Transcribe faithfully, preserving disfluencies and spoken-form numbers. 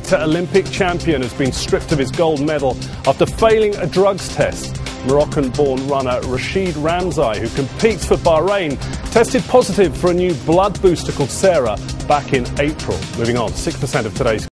eight-metre Olympic champion has been stripped of his gold medal after failing a drugs test. Moroccan-born runner Rashid Ramzi, who competes for Bahrain, tested positive for a new blood booster called CERA back in April. Moving on, six percent of today's